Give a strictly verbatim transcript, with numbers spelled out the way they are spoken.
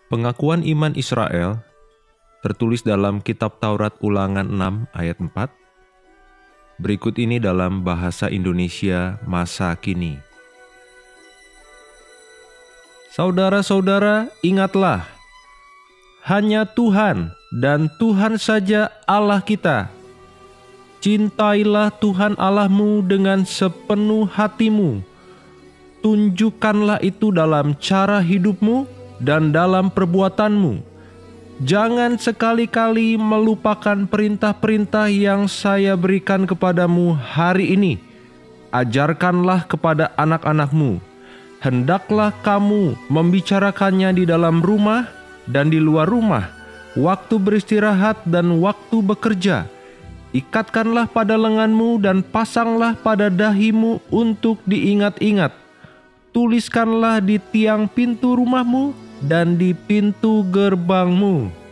Pengakuan iman Israel tertulis dalam kitab Taurat Ulangan enam ayat empat. Berikut ini dalam bahasa Indonesia masa kini. Saudara-saudara, ingatlah, hanya Tuhan dan Tuhan saja Allah kita. Cintailah Tuhan Allahmu dengan sepenuh hatimu. Tunjukkanlah itu dalam cara hidupmu dan dalam perbuatanmu. Jangan sekali-kali melupakan perintah-perintah yang saya berikan kepadamu hari ini. Ajarkanlah kepada anak-anakmu. Hendaklah kamu membicarakannya di dalam rumah dan di luar rumah, waktu beristirahat dan waktu bekerja. Ikatkanlah pada lenganmu dan pasanglah pada dahimu untuk diingat-ingat. Tuliskanlah di tiang pintu rumahmu dan di pintu gerbangmu.